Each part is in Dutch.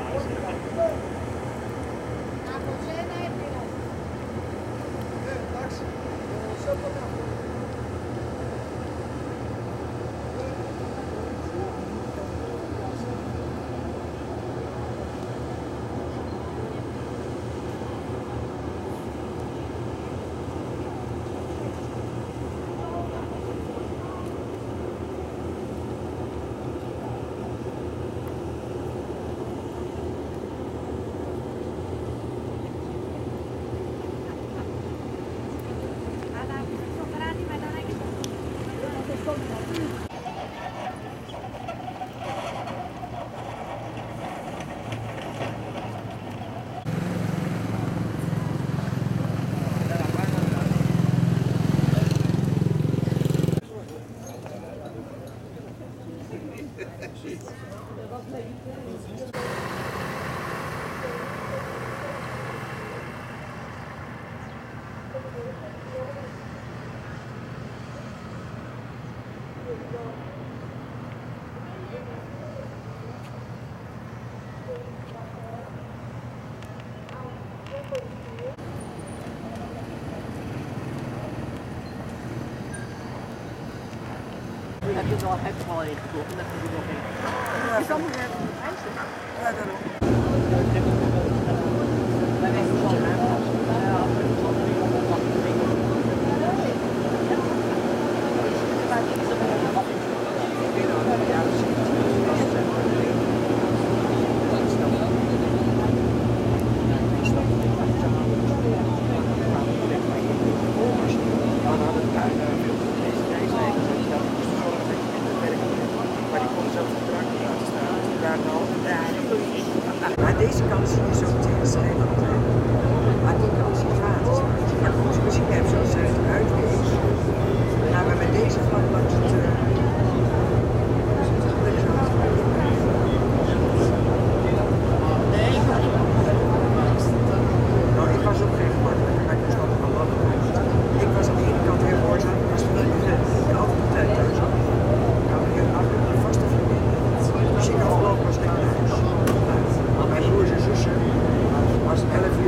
Heb je het wel even geklopt en dan heb je nog één. Ja, ik kan nog even op ijs. Ja, daarom. Wij weten het wel. Maar deze kant zie je zo meteen schrijven. Maar die kant zie je gratis. Ja, goed, misschien heb je zo'n uitweeg. Nou, maar met deze vlak langs het... Nou, ik was ook geen gemakkelijk, maar ik was wel van lachen. Ik was aan de ene kant heel mooi, maar als we niet altijd de tijd thuis had. Ik had een vaste vriendin. Dus ik afgelopen was ik naar huis. Mijn broers en zussen was 11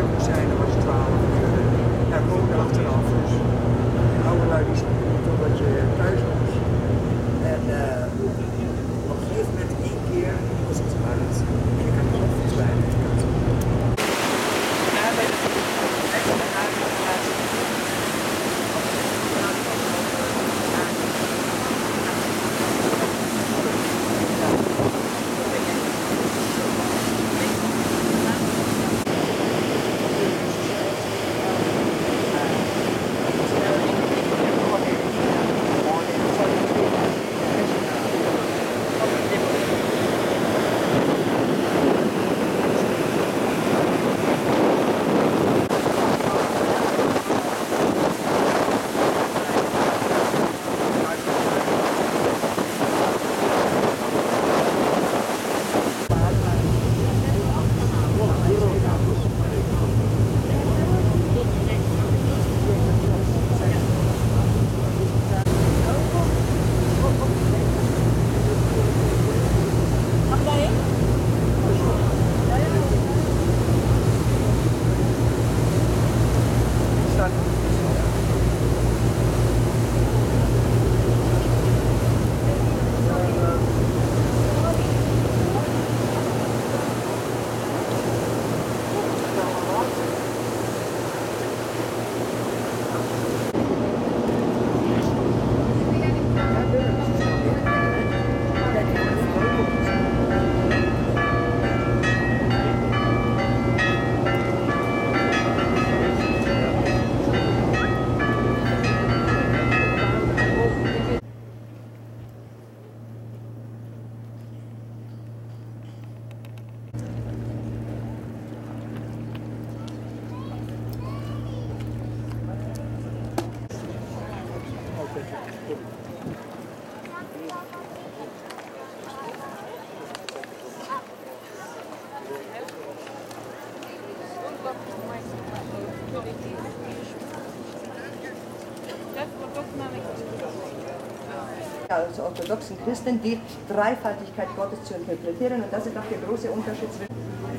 Als orthodoxen Christen die Dreifaltigkeit Gottes zu interpretieren, und das ist auch der große Unterschied zwischen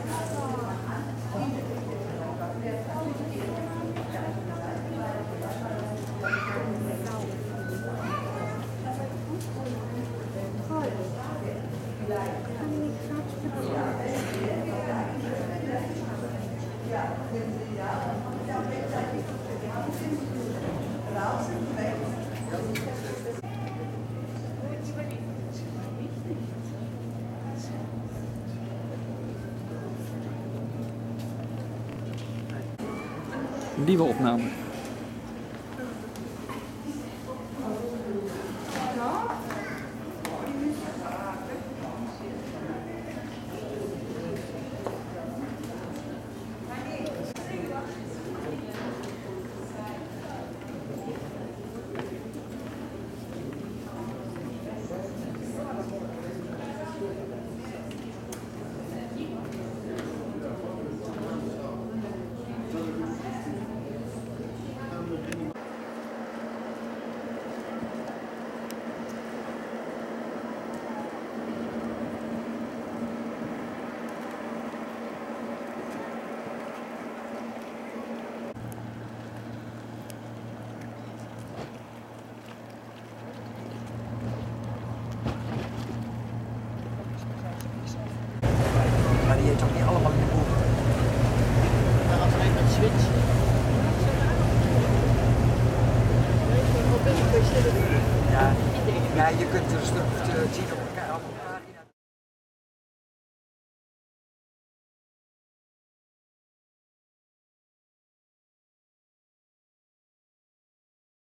Nieuwe opname. Maar die heeft toch niet allemaal in de boek? Maar als wij met switch. Ja, ja, je kunt er een stuk of 10 op elkaar.